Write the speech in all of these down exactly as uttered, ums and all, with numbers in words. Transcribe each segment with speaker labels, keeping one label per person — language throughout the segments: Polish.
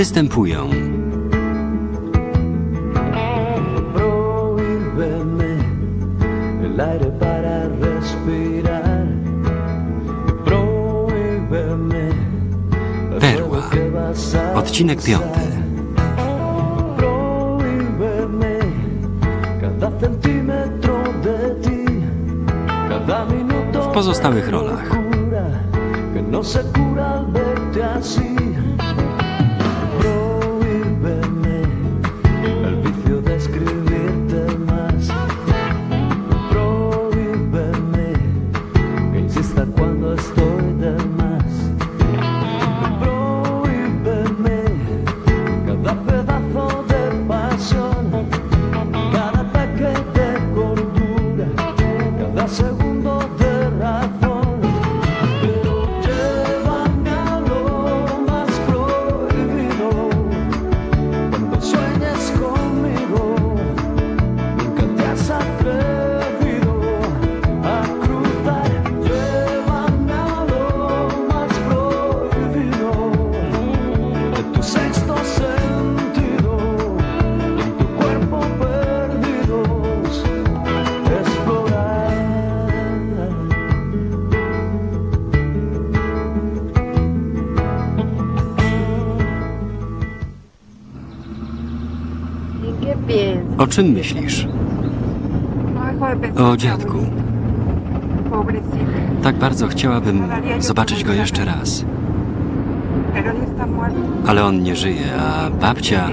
Speaker 1: występują Perła, odcinek piąty. W pozostałych rolach o czym myślisz? O dziadku. Tak bardzo chciałabym zobaczyć go jeszcze raz. Ale on nie żyje, a babcia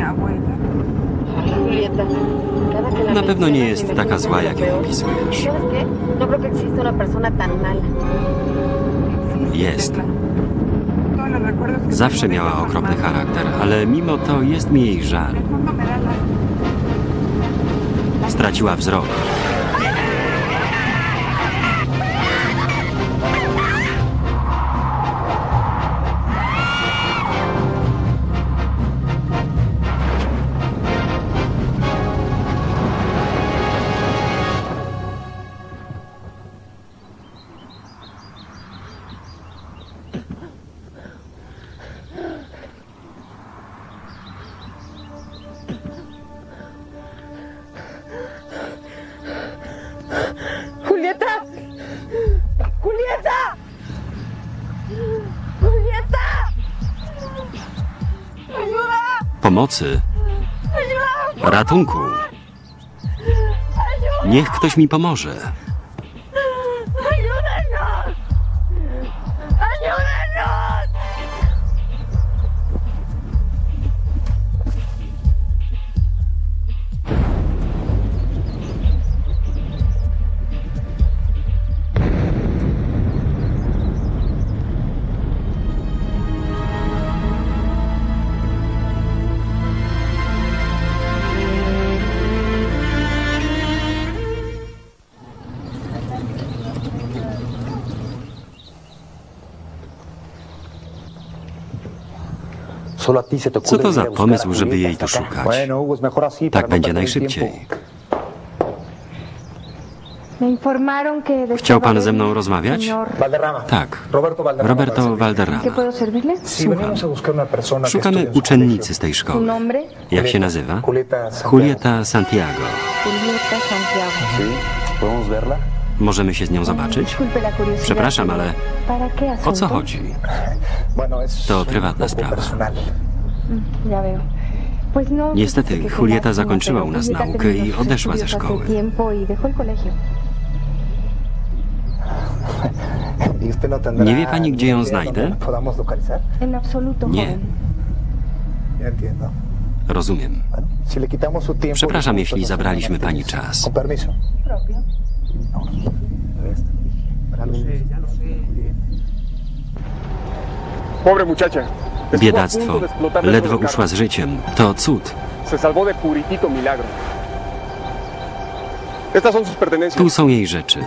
Speaker 1: na pewno nie jest taka zła, jak ją opisujesz. Jest. Zawsze miała okropny charakter, ale mimo to jest mi jej żal. Straciła wzrok. Pomocy. Ratunku. Niech ktoś mi pomoże. Co to za pomysł, żeby jej tu szukać? Tak będzie najszybciej. Chciał pan ze mną rozmawiać? Tak. Roberto Valderrama. Słucham. Szukamy uczennicy z tej szkoły. Jak się nazywa? Julieta Santiago. Możemy się z nią zobaczyć? Przepraszam, ale o co chodzi? To prywatna sprawa. Niestety, Julieta zakończyła u nas naukę i odeszła ze szkoły. Nie wie pani, gdzie ją znajdę? Nie. Rozumiem. Przepraszam, jeśli zabraliśmy pani czas. Biedactwo. Ledwo uszła z życiem. To cud. Tu są jej rzeczy.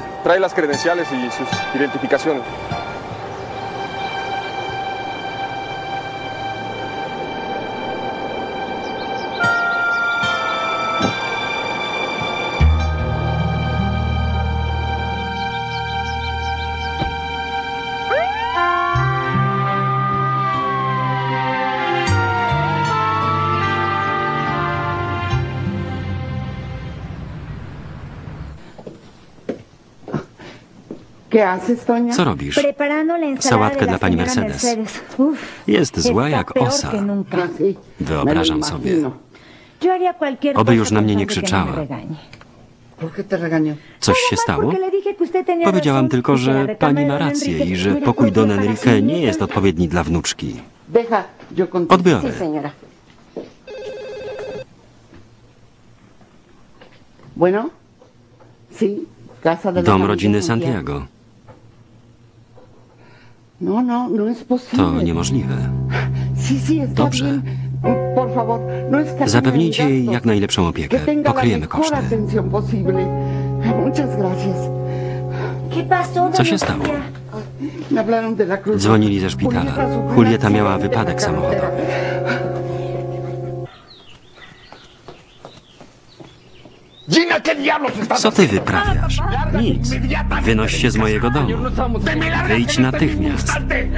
Speaker 1: Co robisz? Sałatkę dla pani Mercedes. Jest zła jak osa. Wyobrażam sobie. Oby już na mnie nie krzyczała. Coś się stało? Powiedziałam tylko, że pani ma rację i że pokój Don Enrique nie jest odpowiedni dla wnuczki. Odbiorę. Dom rodziny Santiago. To niemożliwe. Dobrze. Zapewnijcie jej jak najlepszą opiekę. Pokryjemy koszty. Co się stało? Dzwonili ze szpitala. Julieta miała wypadek samochodowy. Co ty wyprawiasz? Nic. Wynoś się z mojego domu. Wyjdź natychmiast.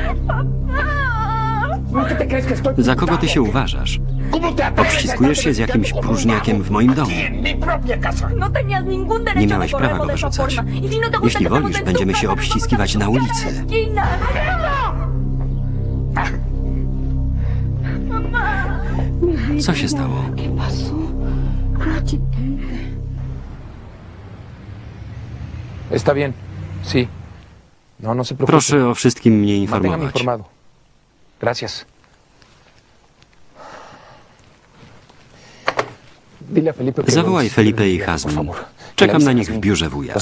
Speaker 1: Za kogo ty się uważasz? Obściskujesz się z jakimś próżniakiem w moim domu. Nie miałeś prawa go wyrzucać. Jeśli wolisz, będziemy się obściskiwać na ulicy. Co się stało? Proszę o wszystkim mnie informować. Zawołaj Felipe i Jasmin. Czekam na nich w biurze wuja.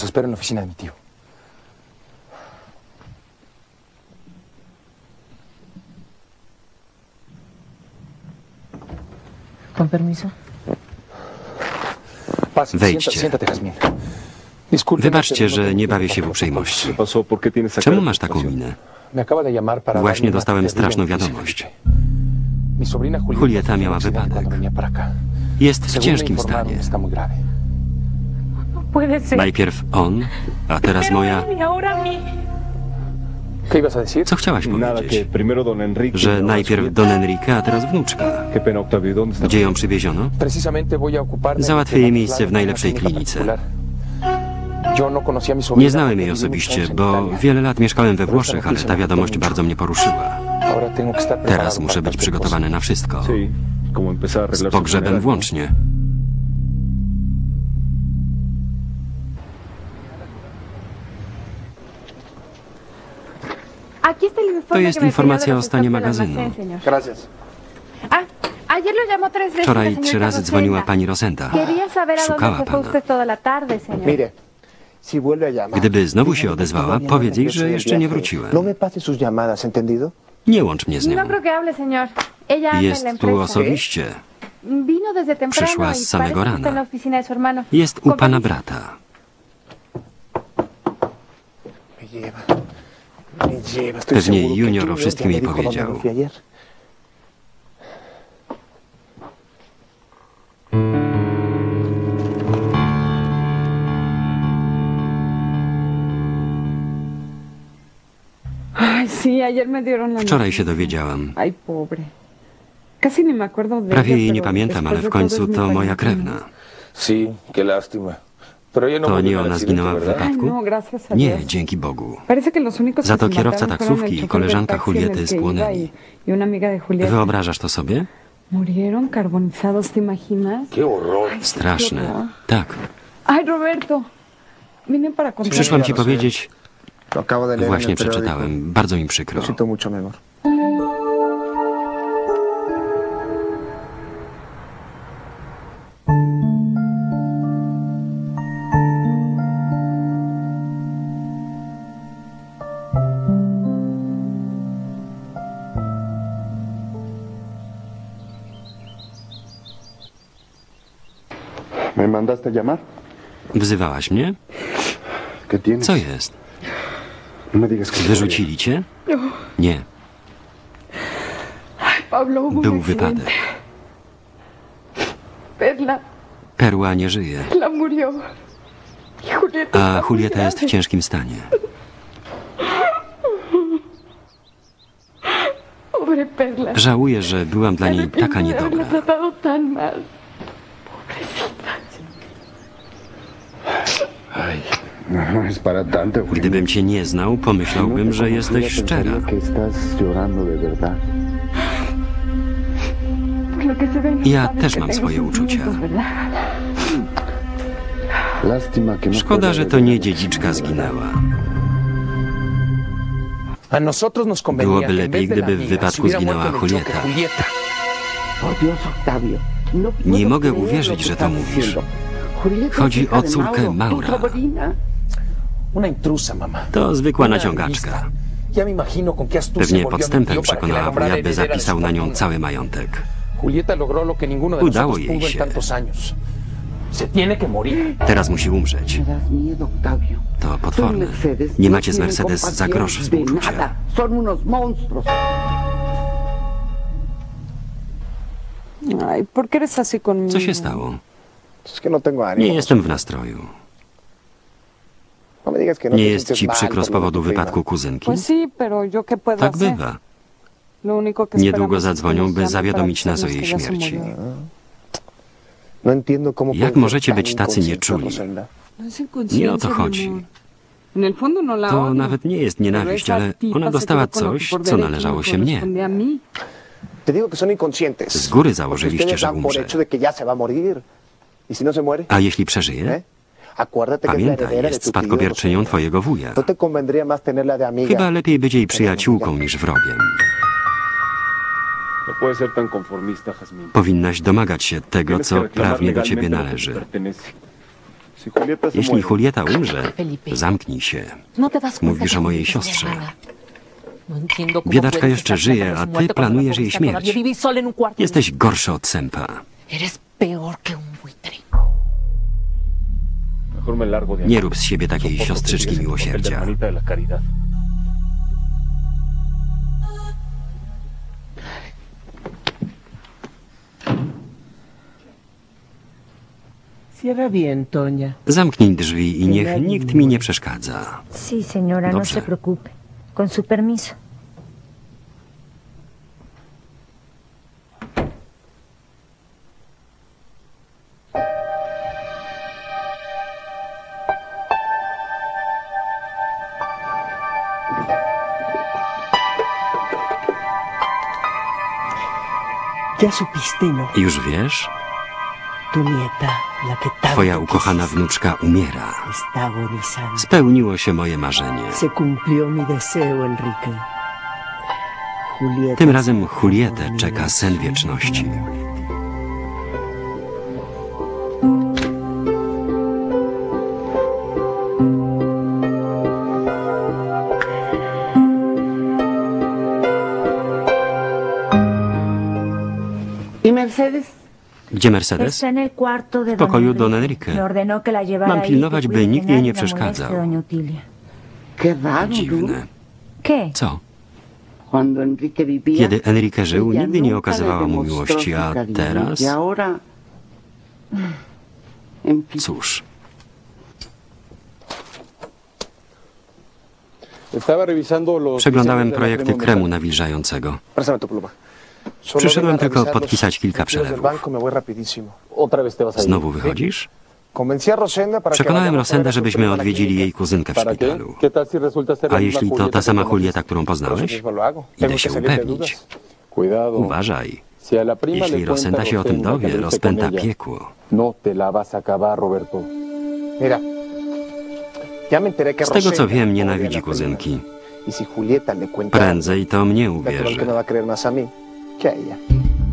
Speaker 1: Wejdźcie. Wybaczcie, że nie bawię się w uprzejmości. Czemu masz taką minę? Właśnie dostałem straszną wiadomość. Julieta miała wypadek. Jest w ciężkim stanie. Najpierw on, a teraz moja... Co chciałaś powiedzieć? Że najpierw Don Enrique, a teraz wnuczka. Gdzie ją przywieziono? Załatwię jej miejsce w najlepszej klinice. Nie znałem jej osobiście, bo wiele lat mieszkałem we Włoszech, ale ta wiadomość bardzo mnie poruszyła. Teraz muszę być przygotowany na wszystko. Z pogrzebem włącznie. To jest informacja o stanie magazynu. Wczoraj trzy razy dzwoniła pani Rosenda. Szukała pana. Gdyby znowu się odezwała, powiedz jej, że jeszcze nie wróciłem. Nie łącz mnie z nią. Jest tu osobiście. Przyszła z samego rana. Jest u pana brata. Pewnie Junior o wszystkim jej powiedział. Wczoraj się dowiedziałam. Prawie jej nie pamiętam, ale w końcu to moja krewna. To nie ona zginęła w wypadku? Nie, dzięki Bogu. Za to kierowca taksówki i koleżanka Juliety spłonęli. Wyobrażasz to sobie? Straszne. Tak. Przyszłam ci powiedzieć... Właśnie przeczytałem. Bardzo mi przykro. Wzywałaś mnie? Co jest? Wyrzucili cię? Nie. Był wypadek. Perła nie żyje. A Julieta jest w ciężkim stanie. Żałuję, że byłam dla niej taka niedobra. Gdybym cię nie znał, pomyślałbym, że jesteś szczera. Ja też mam swoje uczucia. Szkoda, że to nie dziedziczka zginęła. Byłoby lepiej, gdyby w wypadku zginęła Julieta. Nie mogę uwierzyć, że to mówisz. Chodzi o córkę Maura. To zwykła naciągaczka. Pewnie podstępem przekonała wuja, by zapisał na nią cały majątek. Udało jej się. Teraz musi umrzeć. To potworne. Nie macie z Mercedes za grosz współczucia. Co się stało? Nie jestem w nastroju. Nie jest ci przykro z powodu wypadku kuzynki? Tak bywa. Niedługo zadzwonią, by zawiadomić nas o jej śmierci. Jak możecie być tacy nieczuli? Nie o to chodzi. To nawet nie jest nienawiść, ale ona dostała coś, co należało się mnie. Z góry założyliście, że umrze. A jeśli przeżyje? Pamiętaj, jest spadkobierczynią twojego wuja. Chyba lepiej być jej przyjaciółką niż wrogiem. Powinnaś domagać się tego, co prawnie do ciebie należy. Jeśli Julieta umrze, zamknij się. Mówisz o mojej siostrze. Biedaczka jeszcze żyje, a ty planujesz jej śmierć. Jesteś gorszy od sępa. Nie rób z siebie takiej siostrzyczki miłosierdzia. Zamknij drzwi i niech nikt mi nie przeszkadza.
Speaker 2: Sí, señora, no se preocupe. Con su permiso.
Speaker 1: Już wiesz? Twoja ukochana wnuczka umiera. Spełniło się moje marzenie. Tym razem Julietę czeka sen wieczności.
Speaker 2: ¿Y Mercedes?
Speaker 1: Gdzie Mercedes? W pokoju Don Enrique. Mam pilnować, by nikt jej nie przeszkadzał. Dziwne. Co? Kiedy Enrique żył, nigdy nie okazywała mu miłości, a teraz? Cóż. Przeglądałem projekty kremu nawilżającego. Przyszedłem tylko podpisać kilka przelewów. Znowu wychodzisz? Przekonałem Rosenda, żebyśmy odwiedzili jej kuzynkę w szpitalu. A jeśli to ta sama Julieta, którą poznałeś? Idę się upewnić. Uważaj. Jeśli Rosenda się o tym dowie, rozpęta piekło. Z tego co wiem, nienawidzi kuzynki. Prędzej to mnie uwierzy.
Speaker 3: Que a ella.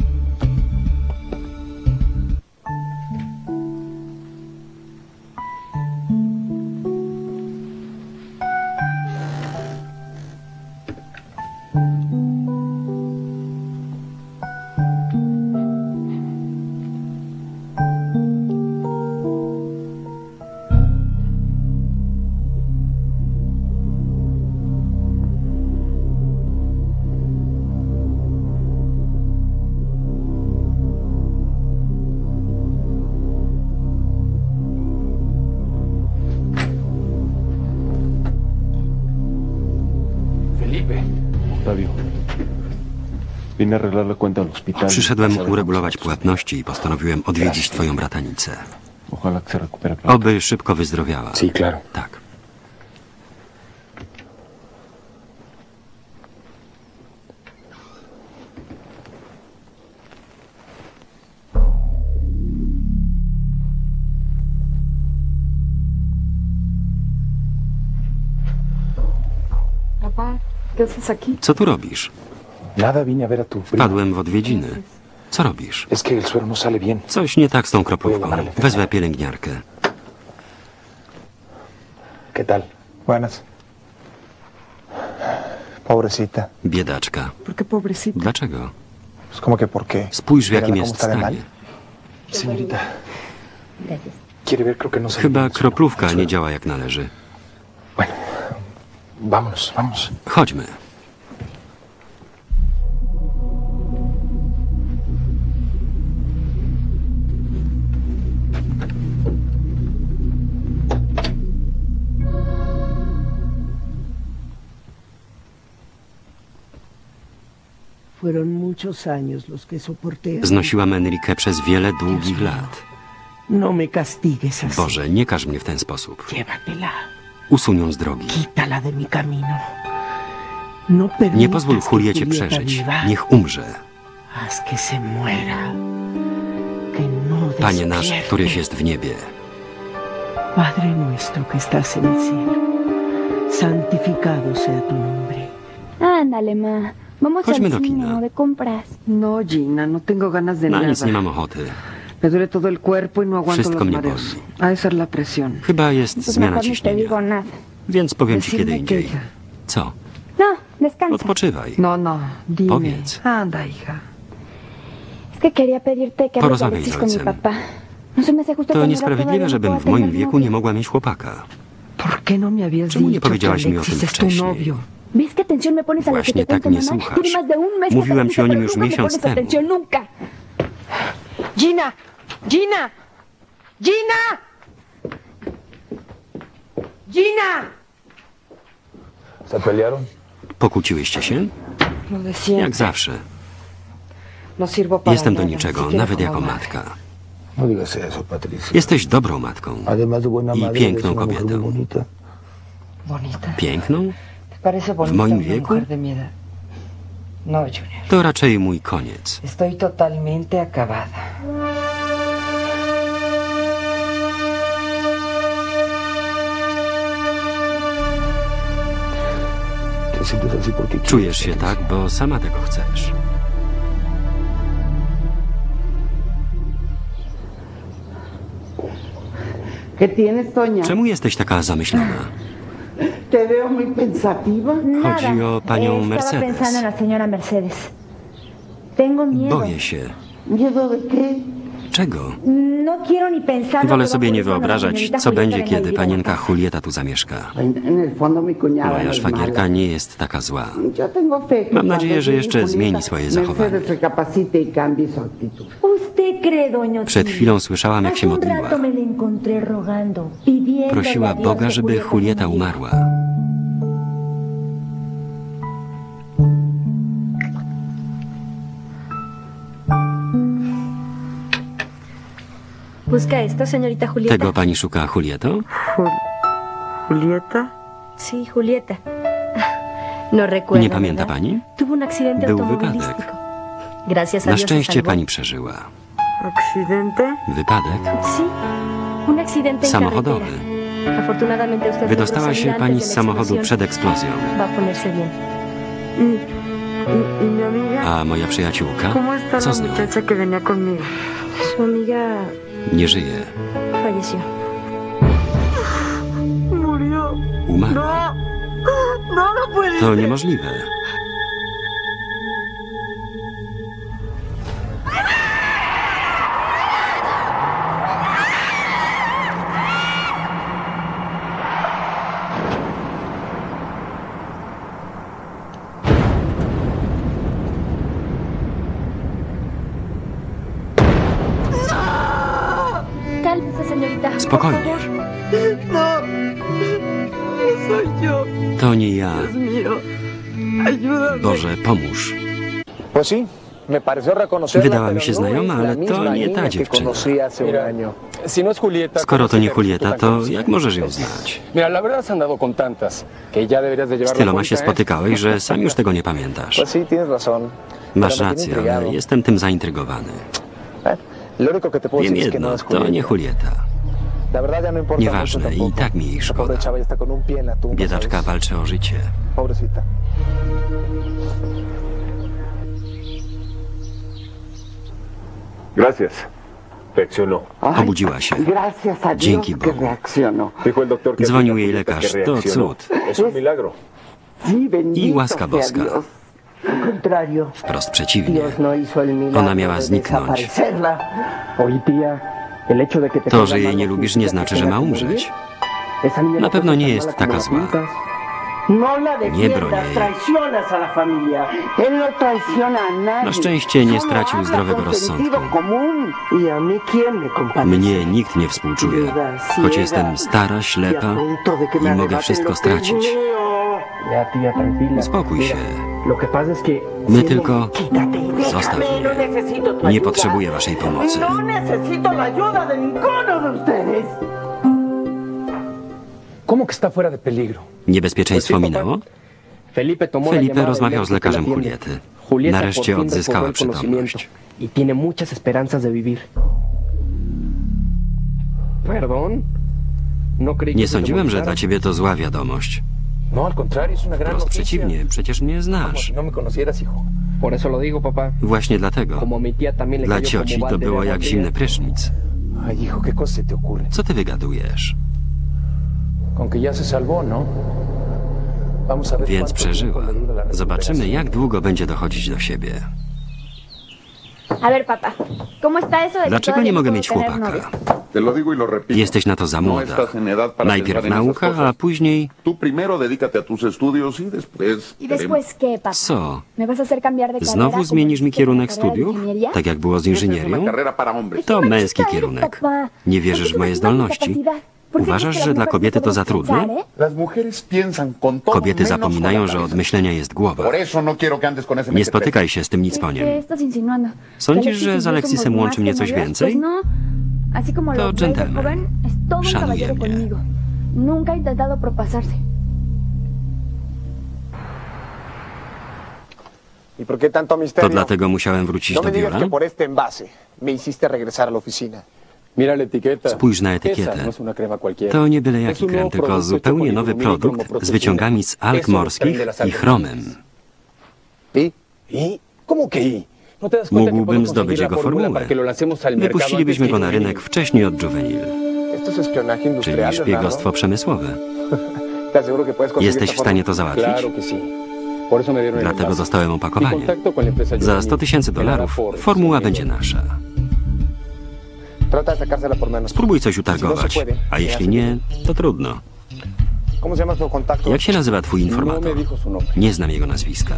Speaker 1: Przyszedłem uregulować płatności i postanowiłem odwiedzić twoją bratanicę. Oby szybko wyzdrowiała. Tak. Co tu robisz? Wpadłem w odwiedziny. Co robisz? Coś nie tak z tą kroplówką. Wezwę pielęgniarkę.
Speaker 3: ¿Qué tal? Buenas. Pobrecita.
Speaker 1: Biedaczka. Dlaczego?
Speaker 3: ¿Cómo que por qué?
Speaker 1: Spójrz, w jakim jest stanie. Chyba kroplówka nie działa jak należy.
Speaker 3: Vámonos, vámonos.
Speaker 1: Chodźmy. Znosiłam Enrique przez wiele długich lat. Boże, nie każ mnie w ten sposób. Usuń ją z drogi. Nie pozwól Juliecie przeżyć. Niech umrze. Panie nasz, któryś jest w niebie.
Speaker 4: Padre nuestro que estás en el cielo, santificado sea tu nombre.
Speaker 5: Ándale, ma. Vamos
Speaker 1: Chodźmy
Speaker 5: al
Speaker 1: do
Speaker 5: cine
Speaker 1: kina.
Speaker 5: o de compras.
Speaker 4: No, Gina, no tengo ganas de
Speaker 1: Na
Speaker 4: nada.
Speaker 1: nic nie mam ochoty.
Speaker 4: Me duele todo el cuerpo y no aguanto
Speaker 1: Wszystko
Speaker 4: los
Speaker 1: mnie
Speaker 4: mareos.
Speaker 1: boli.
Speaker 4: Ha de ser la presión.
Speaker 1: Chyba jest
Speaker 5: Pues
Speaker 1: zmiana
Speaker 5: mejor ni te
Speaker 1: ciśnienia.
Speaker 5: digo nada.
Speaker 1: Więc powiem ci kiedy
Speaker 4: Decirme
Speaker 1: indziej.
Speaker 4: que-
Speaker 1: Co?
Speaker 5: No, descansa.
Speaker 1: Odpoczywaj.
Speaker 4: No, no, dime.
Speaker 1: Powiedz.
Speaker 4: Anda, hija.
Speaker 5: Es que quería pedirte que hables
Speaker 1: Porozmawiaj
Speaker 5: Alexis
Speaker 1: z
Speaker 5: con mi
Speaker 1: ojcem.
Speaker 5: papá. No se me hace justo
Speaker 1: To
Speaker 5: que
Speaker 1: niesprawiedliwe,
Speaker 5: todavía no
Speaker 1: żebym
Speaker 5: pueda
Speaker 1: w moim
Speaker 5: tener
Speaker 1: wieku
Speaker 5: novio.
Speaker 1: nie mogła mieć chłopaka.
Speaker 4: ¿Por qué no me habías
Speaker 1: Czemu nie
Speaker 4: dicho que
Speaker 1: powiedziałaś mi o
Speaker 4: Alexis
Speaker 1: tym
Speaker 4: es tu
Speaker 1: wcześniej?
Speaker 4: novio?
Speaker 5: ¿Ves qué atención me pones a lo que
Speaker 1: Właśnie
Speaker 5: te
Speaker 1: tak
Speaker 5: cuento,
Speaker 1: mnie
Speaker 5: mamá?
Speaker 1: słuchasz.
Speaker 5: Tiene más de un mes que
Speaker 1: Mówiłem
Speaker 5: te
Speaker 1: ci o nim
Speaker 5: pero
Speaker 1: już
Speaker 5: nunca me
Speaker 1: miesiąc
Speaker 5: pones
Speaker 1: temu.
Speaker 5: atención, nunca.
Speaker 4: Gina, Gina, Gina, Gina.
Speaker 3: ¿Se pelearon?
Speaker 1: Pokłóciłyście się?
Speaker 4: Lo de siempre.
Speaker 1: Jak zawsze.
Speaker 4: No sirvo para
Speaker 1: Jestem do
Speaker 4: nada,
Speaker 1: niczego,
Speaker 4: ni siquiera
Speaker 1: nawet
Speaker 4: como
Speaker 1: jako
Speaker 4: madre.
Speaker 1: matka.
Speaker 3: No digas eso, Patricia.
Speaker 1: Jesteś dobrą matką.
Speaker 3: Además de buena
Speaker 1: I
Speaker 3: madre,
Speaker 1: piękną
Speaker 3: eres una mujer
Speaker 1: kobietą.
Speaker 3: muy bonita.
Speaker 4: Bonita.
Speaker 1: Piękną?
Speaker 4: ¿Te parece bonita
Speaker 1: moim
Speaker 4: una
Speaker 1: wieku?
Speaker 4: mujer de mi edad? No, Junior.
Speaker 1: To raczej mój koniec.
Speaker 4: Estoy totalmente acabada.
Speaker 3: Te sientes así porque quieres.
Speaker 1: Czujesz się tak, bo sama tego chcesz.
Speaker 6: ¿Qué tienes, Toña?
Speaker 1: Czemu jesteś taka zamyślona?
Speaker 6: Te veo muy pensativa.
Speaker 1: Chodzi o panią
Speaker 2: Estaba
Speaker 1: Mercedes.
Speaker 2: pensando en la señora Mercedes. Tengo miedo.
Speaker 1: Boję się.
Speaker 6: ¿Miedo de qué?
Speaker 1: Czego?
Speaker 2: No quiero ni pensar.
Speaker 1: Wolę
Speaker 2: lo que
Speaker 1: sobie
Speaker 2: va a
Speaker 1: nie
Speaker 2: ocurrir cuando la
Speaker 1: wyobrażać,
Speaker 2: señorita
Speaker 1: co
Speaker 2: Julieta
Speaker 1: będzie,
Speaker 2: venga a
Speaker 1: kiedy
Speaker 2: vivir a la
Speaker 1: panienka
Speaker 2: casa.
Speaker 1: Julieta tu zamieszka.
Speaker 6: En, en el fondo mi cuñada
Speaker 1: Moja
Speaker 6: no es
Speaker 1: szwagierka
Speaker 6: mala.
Speaker 1: nie jest taka zła.
Speaker 6: Yo tengo fe que
Speaker 1: Mam nadzieję,
Speaker 6: cuando
Speaker 1: że
Speaker 6: llegue
Speaker 1: jeszcze
Speaker 6: Julieta,
Speaker 1: zmieni swoje zachowanie.
Speaker 6: Mercedes recapacite y cambie su actitud.
Speaker 2: Usted cree, doña
Speaker 1: Przed
Speaker 2: Otilia.
Speaker 1: chwilą słyszałam, jak się
Speaker 2: Hace un
Speaker 1: modliła.
Speaker 2: rato me la encontré rogando, pidiéndole
Speaker 1: Prosiła
Speaker 2: a Dios
Speaker 1: Boga,
Speaker 2: que
Speaker 1: żeby
Speaker 2: Julieta
Speaker 1: Julieta
Speaker 2: no muriera.
Speaker 1: umarła.
Speaker 7: Busca esto, señorita Julieta.
Speaker 1: Tego pani szuka, Julieto?
Speaker 4: ¿Julieta?
Speaker 7: Sí, Julieta. No recuerda.
Speaker 1: Nie pamięta
Speaker 7: ¿verdad?
Speaker 1: pani?
Speaker 7: Tuvo un accidente
Speaker 1: Był
Speaker 7: automovilístico.
Speaker 1: wypadek.
Speaker 7: Gracias a
Speaker 1: Na
Speaker 7: Dios se
Speaker 1: szczęście
Speaker 7: salvó.
Speaker 1: pani przeżyła.
Speaker 4: ¿Accidente?
Speaker 1: Wypadek?
Speaker 7: Sí, un accidente en
Speaker 1: Samochodowy.
Speaker 7: carretera. Afortunadamente usted
Speaker 1: Wydostała
Speaker 7: logró
Speaker 1: się
Speaker 7: salir
Speaker 1: pani
Speaker 7: antes
Speaker 1: z
Speaker 7: de la
Speaker 1: samochodu
Speaker 7: explosión.
Speaker 1: przed eksplozją.
Speaker 7: Va a ponerse bien.
Speaker 4: ¿Y, y, y mi amiga?
Speaker 1: A moja przyjaciółka?
Speaker 4: ¿Cómo está
Speaker 1: Co
Speaker 4: la
Speaker 1: z nią?
Speaker 4: muchacha que venía conmigo?
Speaker 7: Su amiga
Speaker 1: Nie żyje.
Speaker 7: falleció.
Speaker 4: Murió.
Speaker 1: Umarła.
Speaker 4: No, no, no puede
Speaker 1: To
Speaker 4: ser.
Speaker 1: niemożliwe.
Speaker 7: Cálmese, señorita. por
Speaker 1: Spokojnie.
Speaker 7: favor.
Speaker 4: No, no soy yo.
Speaker 1: To nie ja.
Speaker 4: Dios mío, ayúdame.
Speaker 1: Boże, pomóż.
Speaker 3: Pues sí, me pareció reconocerla,
Speaker 1: Wydała mi
Speaker 3: pero
Speaker 1: się
Speaker 3: no
Speaker 1: znajoma,
Speaker 3: es la
Speaker 1: ale to
Speaker 3: misma
Speaker 1: nie ta
Speaker 3: niña que
Speaker 1: dziewczyna.
Speaker 3: conocí hace un año.
Speaker 8: Si no es Julieta,
Speaker 1: Skoro
Speaker 8: ¿cómo
Speaker 1: to
Speaker 8: se
Speaker 1: nie
Speaker 8: te
Speaker 1: Julieta,
Speaker 8: resulta
Speaker 1: to
Speaker 8: conocida?
Speaker 1: jak możesz ją znać?
Speaker 8: Mira, la verdad has andado con tantas, que ya deberías de
Speaker 1: Z
Speaker 8: llevarlo
Speaker 1: tyloma się
Speaker 8: cuenta, ¿eh?
Speaker 1: spotykałeś, że sam już tego nie pamiętasz.
Speaker 3: Pues sí, tienes razón.
Speaker 1: Masz
Speaker 3: Pero me tiene
Speaker 1: rację,
Speaker 3: intrigado.
Speaker 1: ale jestem tym zaintrygowany.
Speaker 3: Eh, Lo único que te puedo
Speaker 1: Wiem
Speaker 3: decir es que no
Speaker 1: jedno,
Speaker 3: es
Speaker 1: to nie
Speaker 3: Julieta.
Speaker 1: Julieta. Nieważne, i tak mi jej szkoda. Biedaczka walczy o życie.
Speaker 3: Gracias. Reaccionó.
Speaker 1: Obudziła się. Dzięki Bogu. Dzwonił jej lekarz. To cud. I łaska boska. Wprost przeciwnie. Ona miała zniknąć. To, że jej nie lubisz, nie znaczy, że ma umrzeć. Na pewno nie jest taka zła. Nie broń jej. Na szczęście nie stracił zdrowego rozsądku. Mnie nikt nie współczuje, choć jestem stara, ślepa i mogę wszystko stracić. Uspokój się. My tylko... Zostaw mnie. Nie potrzebuję waszej pomocy. Niebezpieczeństwo minęło? Felipe rozmawiał z lekarzem Juliety. Nareszcie odzyskała przytomność. Nie sądziłem, że dla ciebie to zła wiadomość. Wprost przeciwnie, przecież mnie znasz. Właśnie dlatego. Dla cioci to było jak zimny prysznic. Co ty wygadujesz? Więc przeżyła. Zobaczymy, jak długo będzie dochodzić do siebie. Dlaczego nie mogę mieć chłopaka? Jesteś na to za młoda. Najpierw nauka, a później... Co? Znowu zmienisz mi kierunek studiów? Tak jak było z inżynierią? To męski kierunek. Nie wierzysz w moje zdolności? Uważasz, że dla kobiety to za trudno? Kobiety zapominają, że od myślenia jest głowa. Nie spotykaj się z tym nicponiem. Sądzisz, że z Aleksisem łączy mnie coś więcej? To dżentelmen. Szanuje mnie. To dlatego musiałem wrócić do biura? Spójrz na etykietę. To nie byle jaki krem, tylko zupełnie nowy produkt z wyciągami z alg morskich i chromem. Mógłbym zdobyć jego formułę. Wypuścilibyśmy go na rynek wcześniej od Juvenil. Czyli szpiegostwo przemysłowe. Jesteś w stanie to załatwić? Dlatego dostałem opakowanie. Za sto tysięcy dolarów formuła będzie nasza. Spróbuj coś utargować, a jeśli nie, to trudno. Jak się nazywa twój informator? Nie znam jego nazwiska.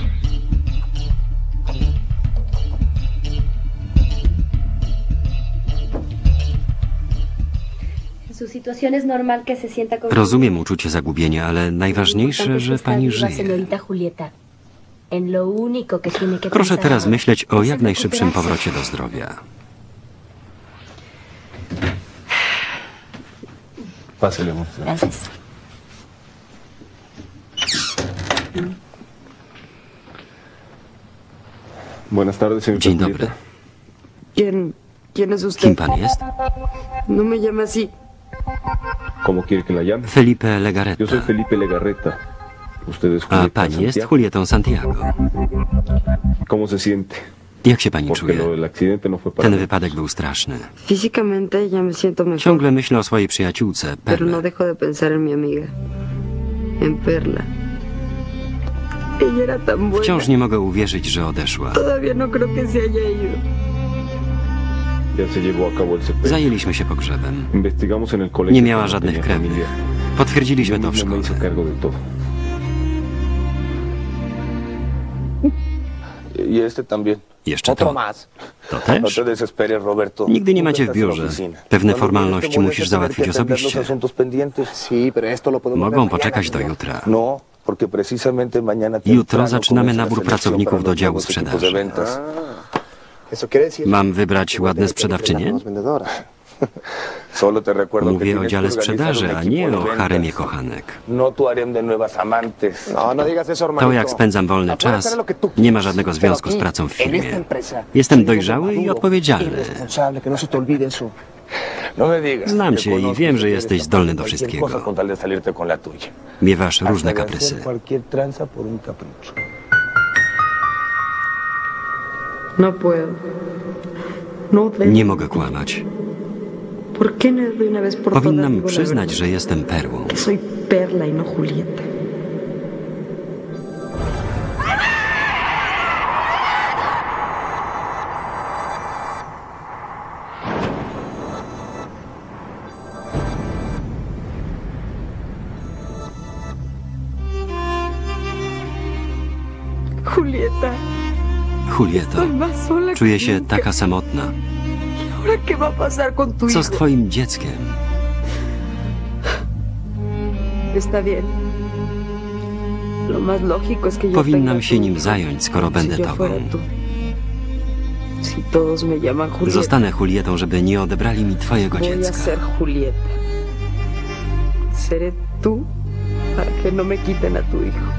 Speaker 1: Rozumiem uczucie zagubienia, ale najważniejsze, że pani żyje. Proszę teraz myśleć o jak najszybszym powrocie do zdrowia. Dzień dobry. Kim pan jest? Felipe Legarreta. A pani jest Julietą Santiago. Jak się pani czuje? Ten wypadek był straszny. Ciągle myślę o swojej przyjaciółce, Perle. Wciąż nie mogę uwierzyć, że odeszła. Zajęliśmy się pogrzebem. Nie miała żadnych krewnych. Potwierdziliśmy to w szkole. Jeszcze to. To też? Nigdy nie macie w biurze. Pewne formalności musisz załatwić osobiście. Mogą poczekać do jutra. Jutro zaczynamy nabór pracowników do działu sprzedaży. Mam wybrać ładne sprzedawczynie? Mówię o dziale sprzedaży, a nie o haremie kochanek. To, jak spędzam wolny czas, nie ma żadnego związku z pracą w firmie. Jestem dojrzały i odpowiedzialny. Znam cię i wiem, że jesteś zdolny do wszystkiego. Miewasz różne kaprysy. Nie mogę kłamać. Powinnam przyznać, że jestem perłą.
Speaker 4: Julieta.
Speaker 1: Julieto, czuję się taka samotna. Co z twoim dzieckiem? Powinnam się nim zająć, skoro będę tobą. Zostanę Julietą, żeby nie odebrali mi twojego dziecka.
Speaker 4: Seré tú para que no me quiten a tu hijo.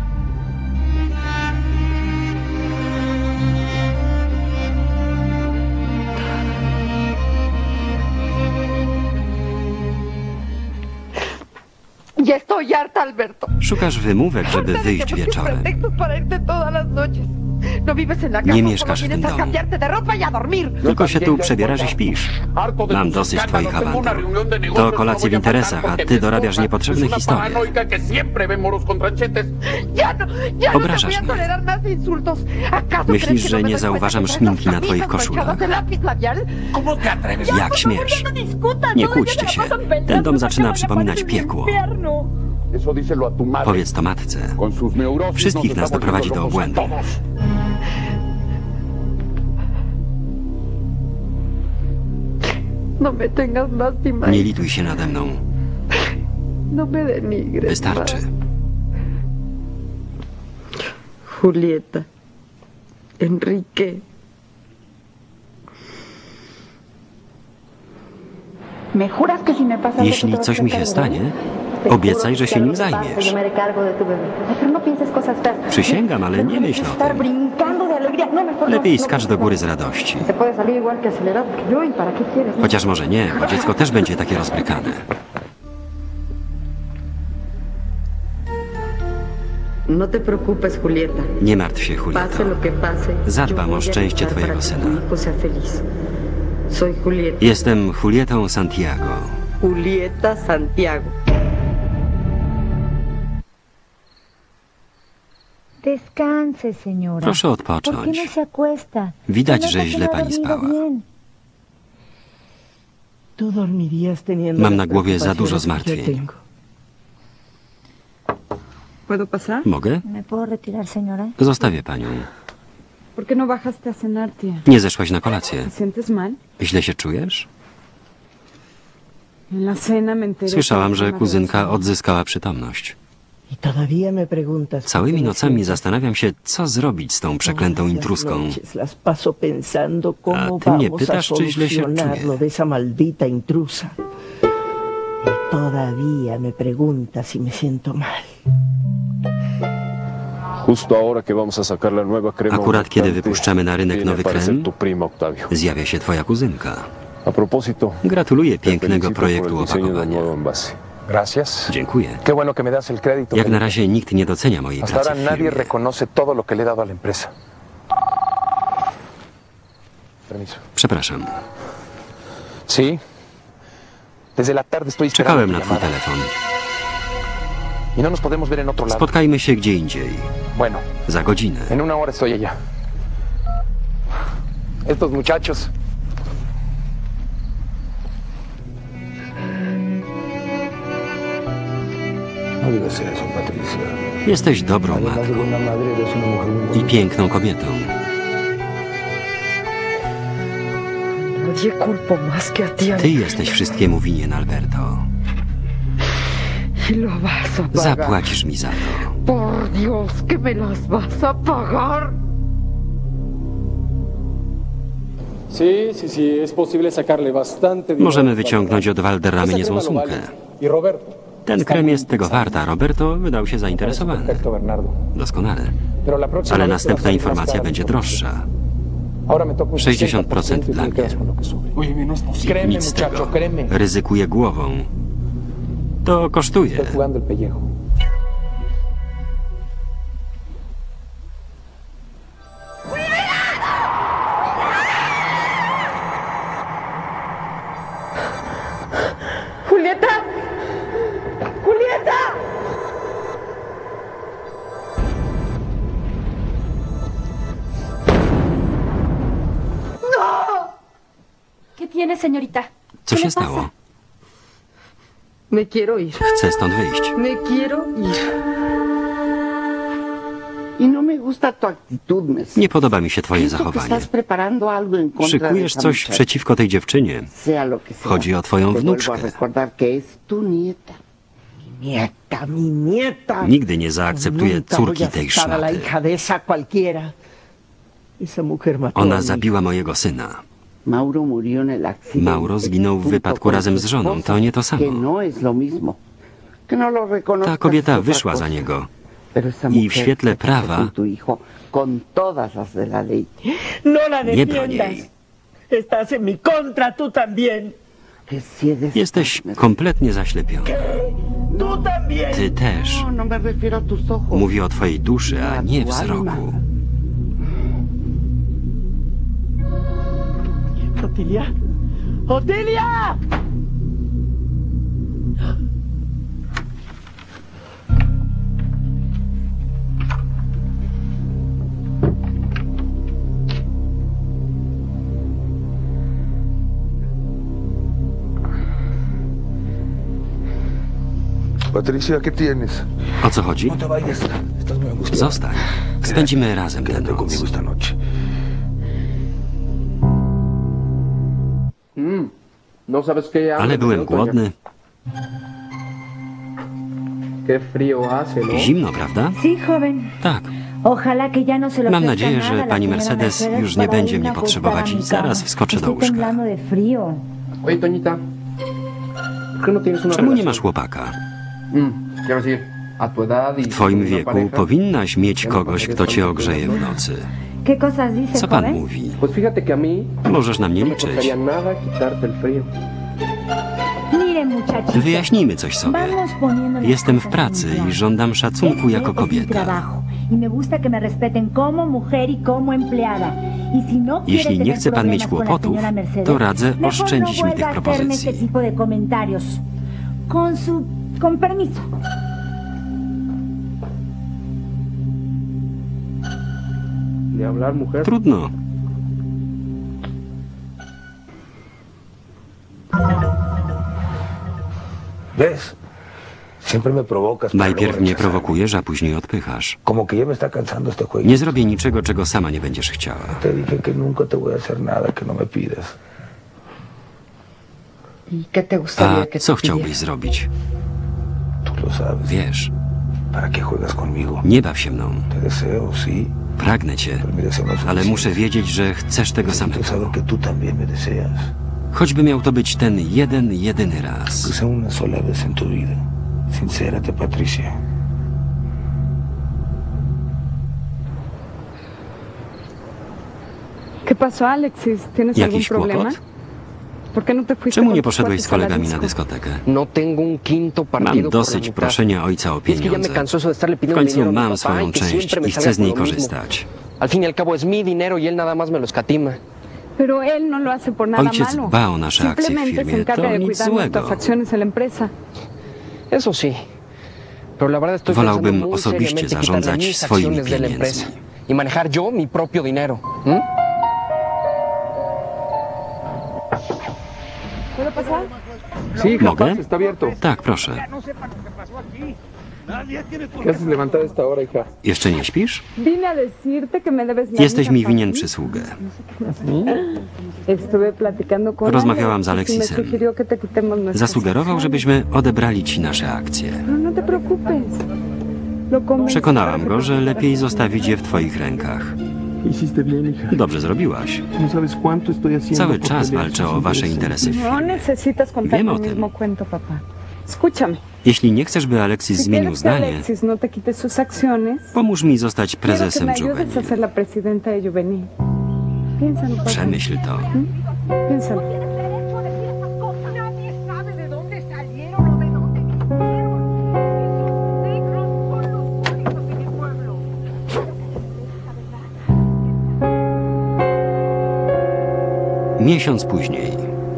Speaker 6: Ya estoy harta, Alberto.
Speaker 1: Szukasz wymówek, żeby wyjść wieczorem. Nie mieszkasz w tym domu. Tylko się tu przebierasz i śpisz. Mam dosyć twoich awantur. To kolacje w interesach, a ty dorabiasz niepotrzebne historie. Obrażasz mnie. Myślisz, że nie zauważam szminki na twoich koszulach? Jak śmiesz? Nie kłóćcie się. Ten dom zaczyna przypominać piekło. Powiedz to matce. Wszystkich nas doprowadzi do obłędu. Nie lituj się nade mną. Wystarczy.
Speaker 4: Julieta. Enrique.
Speaker 1: Jeśli coś mi się stanie, obiecaj, że się nim zajmiesz. Przysięgam, ale nie myśl o tym. Lepiej skacz do góry z radości. Chociaż może nie, bo dziecko też będzie takie rozbrykane. Nie martw się, Julieto. Zadbam o szczęście twojego syna. Jestem Julietą Santiago.
Speaker 4: Julieta Santiago.
Speaker 2: Descanse, señora.
Speaker 1: Proszę odpocząć. Widać, że źle pani spała. Mam na głowie za dużo zmartwień. Mogę? Zostawię panią. Nie zeszłaś na kolację. Źle się czujesz? Słyszałam, że kuzynka odzyskała przytomność. Całymi nocami zastanawiam się, co zrobić z tą przeklętą intruską. A ty mnie pytasz, czy źle się czuję. Akurat kiedy wypuszczamy na rynek nowy krem, zjawia się twoja kuzynka. Gratuluję pięknego projektu opakowania. Dziękuję. Jak na razie nikt nie docenia mojej pracy w firmie. Przepraszam. Czekałem na twój telefon. Spotkajmy się gdzie indziej. Za godzinę. Jesteś dobrą matką i piękną kobietą. Ty jesteś wszystkiemu winien, Alberto. Zapłacisz mi za to. Możemy wyciągnąć od Valderramy niezłą sumkę. Ten krem jest tego warta. Roberto wydał się zainteresowany. Doskonale. Ale następna informacja będzie droższa. sześćdziesiąt procent dla mnie. Nic z tego. Ryzykuję głową. To kosztuje.
Speaker 6: ¡Julieta! ¡Julieta! ¡No!
Speaker 7: ¿Qué tiene, señorita?
Speaker 1: Co się stało?
Speaker 6: Me quiero ir.
Speaker 1: Chcę stąd wyjść.
Speaker 6: Me quiero ir.
Speaker 1: Nie podoba mi się twoje zachowanie. Szykujesz coś przeciwko tej dziewczynie. Chodzi o twoją wnuczkę. Nigdy nie zaakceptuję córki tej szmaty. Ona zabiła mojego syna. Mauro zginął w wypadku razem z żoną. To nie to samo. Ta kobieta wyszła za niego. I w świetle prawa nie broń jej. Jesteś kompletnie zaślepiony. Ty też. Mówię o twojej duszy, a nie wzroku.
Speaker 4: Otilia! Otilia!
Speaker 3: Patricia, ¿qué tienes?
Speaker 1: O co chodzi? Zostań. Spędzimy razem tę noc. Ale byłem głodny. Zimno, prawda? Tak. Mam nadzieję, że pani Mercedes już nie będzie mnie potrzebować i zaraz wskoczę do łóżka. Czemu nie masz chłopaka? W twoim wieku powinnaś mieć kogoś, kto cię ogrzeje w nocy. Co pan mówi? Możesz na mnie liczyć. Wyjaśnijmy coś sobie. Jestem w pracy i żądam szacunku jako kobieta. Jeśli nie chce pan mieć kłopotów, to radzę oszczędzić mi tych propozycji. Trudno. Najpierw mnie prowokujesz, a później odpychasz. Nie zrobię niczego, czego sama nie będziesz chciała. A co chciałbyś zrobić? Wiesz. Nie baw się mną. Pragnę cię, ale muszę wiedzieć, że chcesz tego samego. Choćby miał to być ten jeden, jedyny raz.
Speaker 3: Sincérate, Patricia.
Speaker 6: ¿Qué pasó, Alexis? ¿Tienes algún problema?
Speaker 1: Czemu nie poszedłeś z kolegami na dyskotekę? Mam dosyć proszenia ojca o pieniądze. W końcu mam swoją część i chcę z niej korzystać. Ojciec dba o nasze akcje w firmie. To nic złego. Wolałbym osobiście zarządzać swoimi pieniędzmi. Mogę? Tak, proszę. Jeszcze nie śpisz? Jesteś mi winien przysługę. Rozmawiałam z Alexisem. Zasugerował, żebyśmy odebrali ci nasze akcje. Przekonałam go, że lepiej zostawić je w twoich rękach. Dobrze zrobiłaś. Cały czas walczę o wasze interesy w firmie. Wiem o tym. Jeśli nie chcesz, by Alexis zmienił zdanie, pomóż mi zostać prezesem Giovanni. Przemyśl to. Miesiąc później.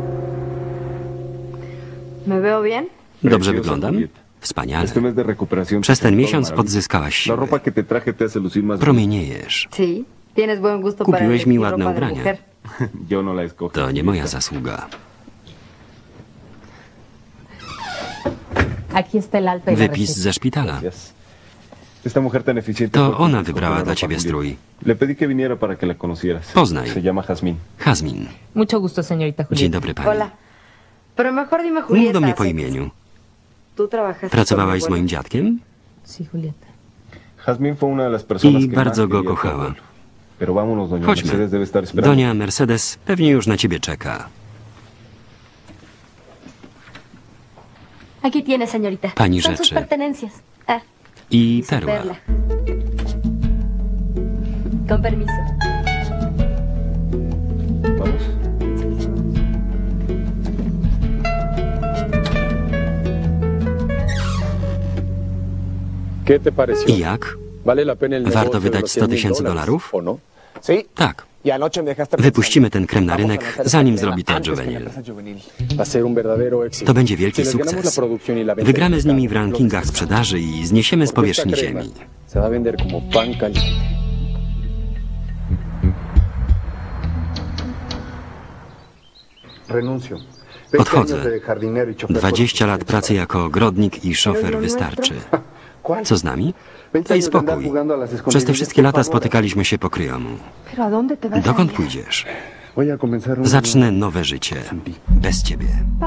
Speaker 1: Dobrze wyglądam? Wspaniale. Przez ten miesiąc odzyskałaś siłę. Promieniejesz. Kupiłeś mi ładne ubrania. To nie moja zasługa. Wypis ze szpitala. To ona wybrała dla ciebie strój. Poznaj. Jazmin. Dzień dobry, pani. Mów do mnie po imieniu. Pracowałaś z moim dziadkiem? I bardzo go kochała. Chodźmy. Donia Mercedes pewnie już na ciebie czeka. Pani rzeczy. I perła. I jak? Warto wydać sto tysięcy dolarów? Tak. Wypuścimy ten krem na rynek, zanim zrobi to Juvenil. To będzie wielki sukces. Wygramy z nimi w rankingach sprzedaży i zniesiemy z powierzchni ziemi. Odchodzę. Dwadzieścia lat pracy jako ogrodnik i szofer wystarczy. Co z nami? Daj spokój. Przez te wszystkie lata spotykaliśmy się po kryjomu. Dokąd pójdziesz? Zacznę nowe życie. Bez ciebie.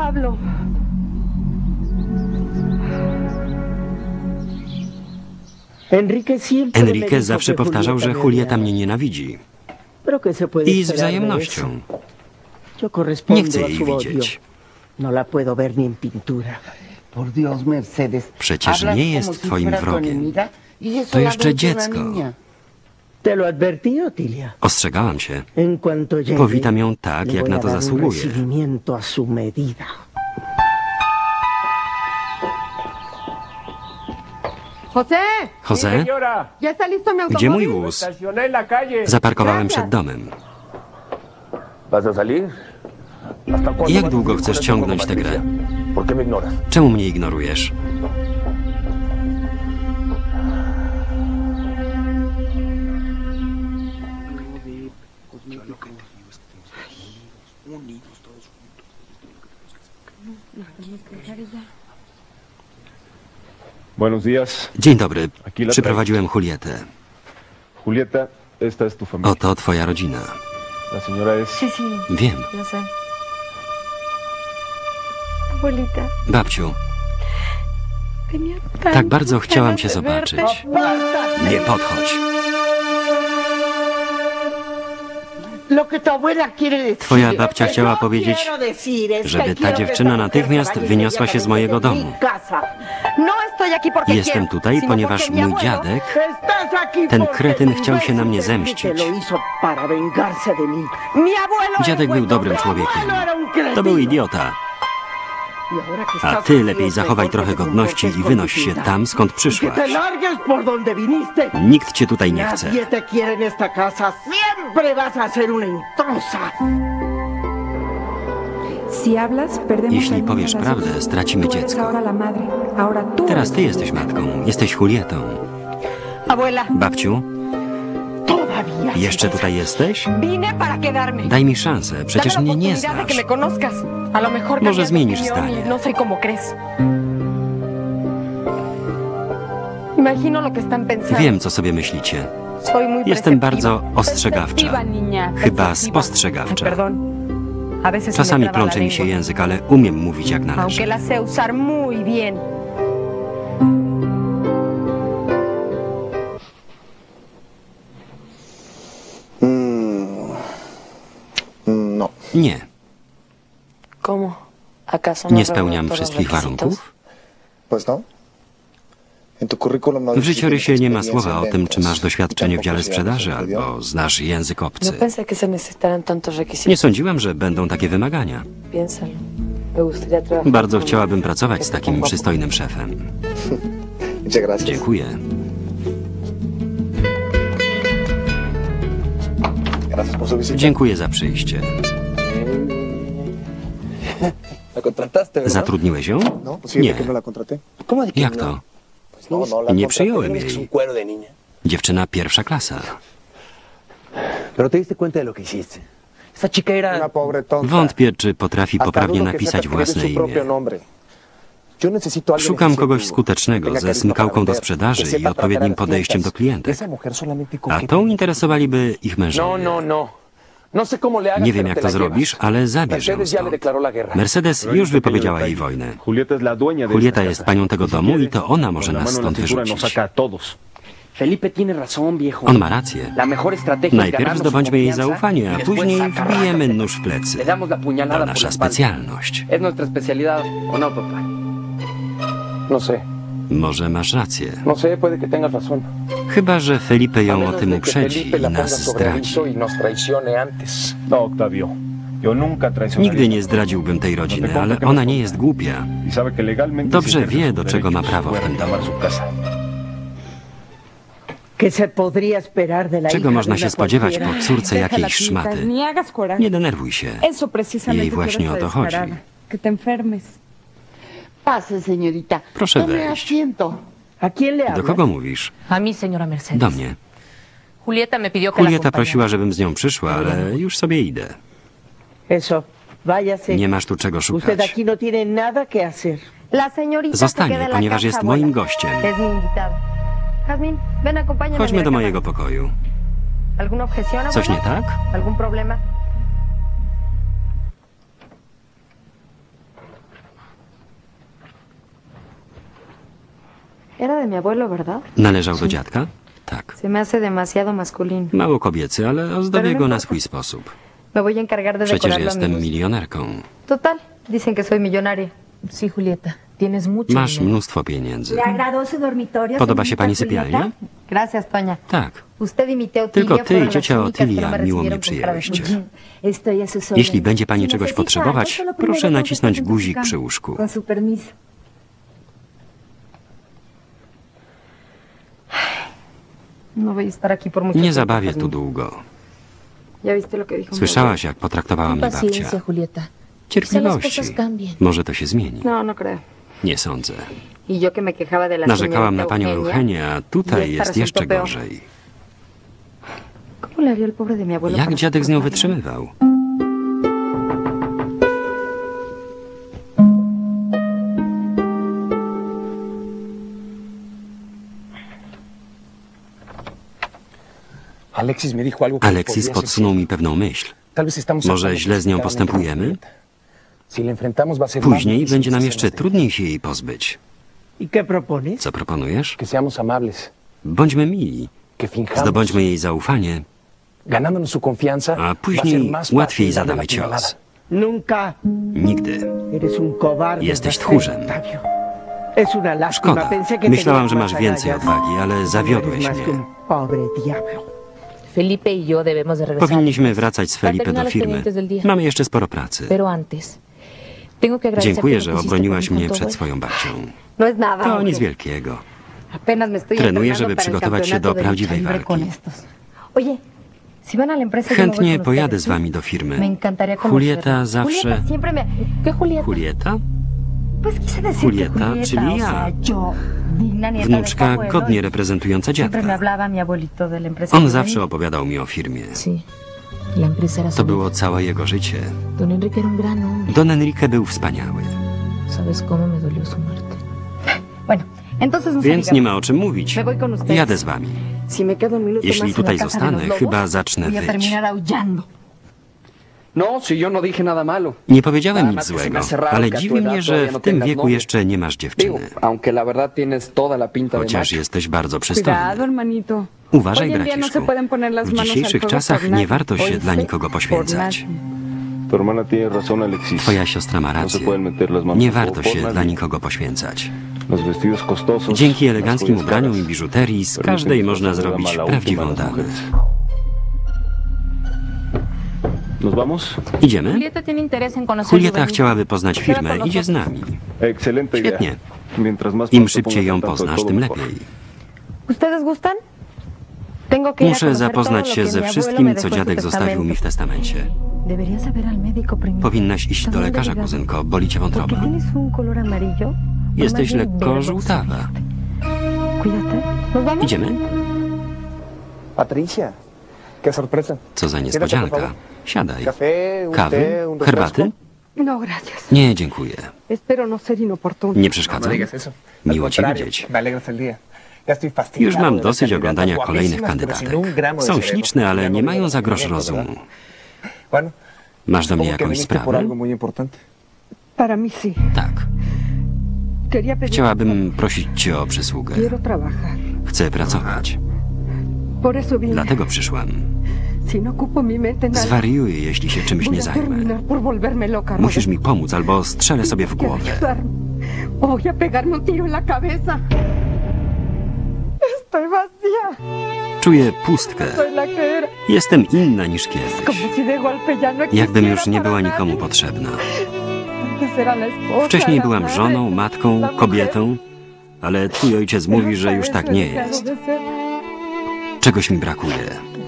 Speaker 1: Enrique zawsze powtarzał, że Julieta mnie nienawidzi. I z wzajemnością. Nie chcę jej widzieć. Przecież nie jest twoim wrogiem. To jeszcze dziecko. Ostrzegałam się. Powitam ją tak, jak na to zasługuje. José? Gdzie mój wóz? Zaparkowałem przed domem. Jak długo chcesz ciągnąć tę grę? Czemu mnie ignorujesz? Dzień dobry. Przyprowadziłem Julietę. Oto twoja rodzina. Wiem. Babciu, tak bardzo chciałam cię zobaczyć. Nie podchodź. Twoja babcia chciała powiedzieć, żeby ta dziewczyna natychmiast wyniosła się z mojego domu. Jestem tutaj, ponieważ mój dziadek, ten kretyn, chciał się na mnie zemścić. Dziadek był dobrym człowiekiem. To był idiota. A ty lepiej zachowaj trochę godności i wynoś się tam, skąd przyszłaś. Nikt cię tutaj nie chce. Jeśli powiesz prawdę, stracimy dziecko. Teraz ty jesteś matką, jesteś Julietą. Babciu, jeszcze tutaj jesteś? Daj mi szansę, przecież mnie nie znasz. Może zmienisz zdanie. Wiem, co sobie myślicie. Jestem bardzo ostrzegawcza. Chyba spostrzegawcza. Czasami plącze mi się język, ale umiem mówić jak należy. Nie. Nie spełniam wszystkich warunków? W życiorysie nie ma słowa o tym, czy masz doświadczenie w dziale sprzedaży albo znasz język obcy. Nie sądziłam, że będą takie wymagania. Bardzo chciałabym pracować z takim przystojnym szefem. Dziękuję. Dziękuję za przyjście. Zatrudniłeś ją? Nie. Jak to? Nie przyjąłem jej. Dziewczyna pierwsza klasa. Wątpię, czy potrafi poprawnie napisać własne imię. Szukam kogoś skutecznego, ze smykałką do sprzedaży i odpowiednim podejściem do klientek. A tą interesowaliby ich mężowie. Nie wiem, jak to zrobisz, ale zabierz ją stąd. Mercedes już wypowiedziała jej wojnę. Julieta jest panią tego domu i to ona może nas stąd wyrzucić. On ma rację. Najpierw zdobądźmy jej zaufanie, a później wbijemy nóż w plecy. To nasza specjalność. Może masz rację. Chyba że Felipe ją o tym uprzedzi i nas zdradzi. Nigdy nie zdradziłbym tej rodziny, ale ona nie jest głupia. Dobrze wie, do czego ma prawo w tym domu. Czego można się spodziewać po córce jakiejś szmaty? Nie denerwuj się. Jej właśnie o to chodzi. Proszę wejść. Do kogo mówisz? Do mnie. Julieta prosiła, żebym z nią przyszła, ale już sobie idę. Nie masz tu czego szukać. Zostanie, ponieważ jest moim gościem. Chodźmy do mojego pokoju. Coś nie tak? Należał do dziadka? Tak. Mało kobiecy, ale ozdobię go na swój sposób. Przecież jestem milionerką. Masz mnóstwo pieniędzy. Podoba się pani sypialnia? Tak. Tylko ty i ciocia Otilia miło mnie przyjęłyście. Jeśli będzie pani czegoś potrzebować, proszę nacisnąć guzik przy łóżku. Nie zabawię tu długo. Słyszałaś, jak potraktowała mnie babcia. Cierpliwości. Może to się zmieni. Nie sądzę. Narzekałam na panią Eugenię, a tutaj jest jeszcze gorzej. Jak dziadek z nią wytrzymywał? Alexis podsunął mi pewną myśl. Może źle z nią postępujemy? Później będzie nam jeszcze trudniej się jej pozbyć. Co proponujesz? Bądźmy mili. Zdobądźmy jej zaufanie, a później łatwiej zadamy cios. Nigdy. Jesteś tchórzem. Szkoda. Myślałam, że masz więcej odwagi, ale zawiodłeś mnie. Powinniśmy wracać z Felipe do firmy. Mamy jeszcze sporo pracy. Dziękuję, że obroniłaś mnie przed swoją babcią. To nic wielkiego. Trenuję, żeby przygotować się do prawdziwej walki. Chętnie pojadę z wami do firmy. Julieta zawsze... Julieta? Julieta, czyli ja. Wnuczka godnie reprezentująca dziadka. On zawsze opowiadał mi o firmie. To było całe jego życie. Don Enrique był wspaniały. Więc nie ma o czym mówić. Jadę z wami. Jeśli tutaj zostanę, chyba zacznę wyć. Nie powiedziałem nic złego, ale dziwi mnie, że w tym wieku jeszcze nie masz dziewczyny. Chociaż jesteś bardzo przystojny. Uważaj, braciszku. W dzisiejszych czasach nie warto się dla nikogo poświęcać. Twoja siostra ma rację. Nie warto się dla nikogo poświęcać. Dzięki eleganckim ubraniom i biżuterii z każdej można zrobić prawdziwą damę. Idziemy? Julieta chciałaby poznać firmę, idzie z nami. Świetnie. Im szybciej ją poznasz, tym lepiej. Muszę zapoznać się ze wszystkim, co dziadek zostawił mi w testamencie. Powinnaś iść do lekarza, kuzynko, boli cię wątroba. Jesteś lekko żółtawa. Idziemy? Co za niespodzianka. Siadaj. Kawy? Herbaty? Nie, dziękuję. Nie przeszkadzam? Miło cię widzieć. Już mam dosyć oglądania kolejnych kandydatek. Są śliczne, ale nie mają za grosz rozumu. Masz do mnie jakąś sprawę? Tak. Chciałabym prosić cię o przysługę. Chcę pracować. Dlatego przyszłam. Zwariuję, jeśli się czymś nie zajmę. Musisz mi pomóc, albo strzelę sobie w głowę. Czuję pustkę. Jestem inna niż kiedyś. Jakbym już nie była nikomu potrzebna. Wcześniej byłam żoną, matką, kobietą, ale twój ojciec mówi, że już tak nie jest. Czegoś mi brakuje.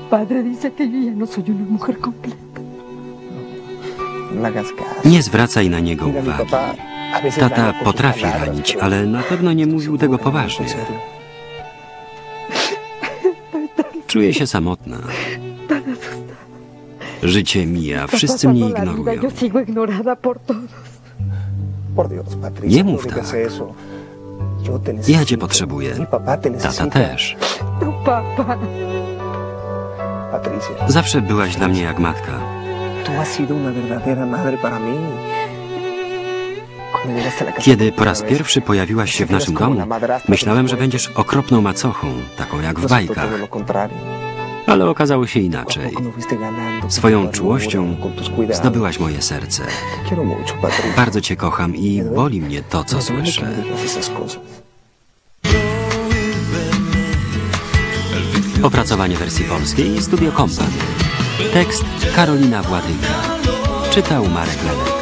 Speaker 1: Nie zwracaj na niego uwagi. Tata potrafi ranić, ale na pewno nie mówił tego poważnie. Czuję się samotna. Życie mija, wszyscy mnie ignorują. Nie mów tak. Ja cię potrzebuję. Tata też. Zawsze byłaś dla mnie jak matka. Kiedy po raz pierwszy pojawiłaś się w naszym domu, myślałem, że będziesz okropną macochą, taką jak w bajkach. Ale okazało się inaczej. Swoją czułością zdobyłaś moje serce. Bardzo cię kocham i boli mnie to, co słyszę. Opracowanie wersji polskiej Studio Kompany. Tekst Karolina Władyka. Czytał Marek Lenek.